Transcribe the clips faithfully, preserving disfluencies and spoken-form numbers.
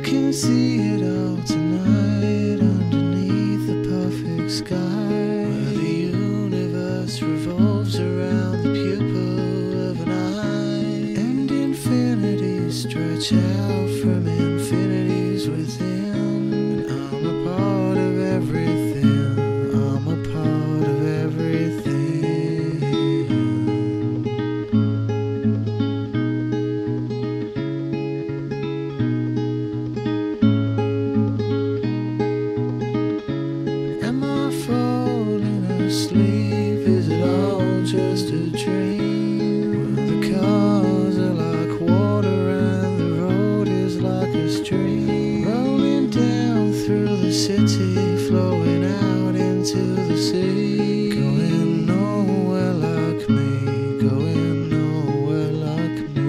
can see it all tonight underneath the perfect sky, where the universe revolves around the pupil of an eye, and infinities stretch out from infinities within. And I'm a part of everything, I'm a part of everything. Sleep, is it all just a dream? Well, the cars are like water and the road is like a stream, rolling down through the city, flowing out into the sea, going nowhere like me, going nowhere like me.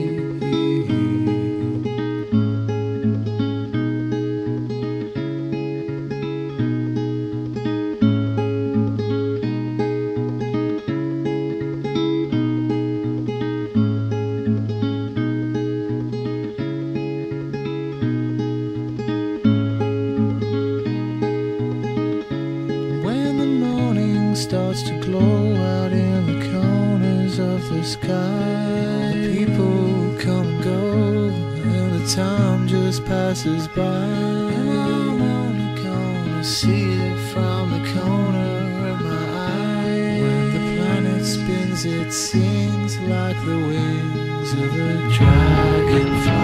Starts to glow out in the corners of the sky. People come and go, and the time just passes by. And I'm only gonna see it from the corner of my eye. When the planet spins, it sings like the wings of a dragonfly.